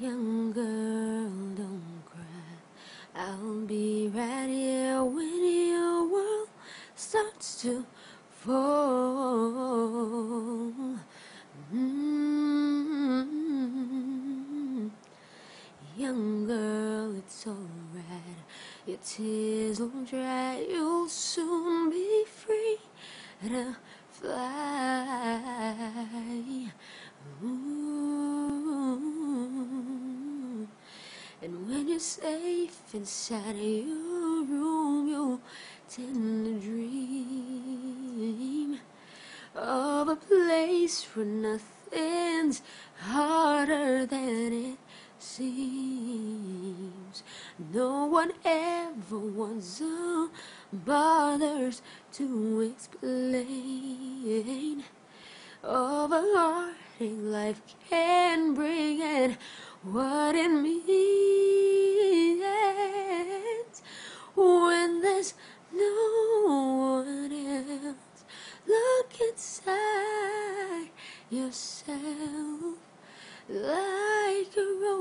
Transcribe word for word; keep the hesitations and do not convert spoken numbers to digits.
Young girl, don't cry. I'll be right here when your world starts to fall. Mm-hmm. Young girl, it's alright. Your tears won't dry. You'll soon be free to fly. Ooh. And when you're safe inside your room, you'll tend to dream of a place where nothing's harder than it seems. No one ever wants or bothers to explain of a heartache life can bring and what it means when there's no one else. Look inside yourself like a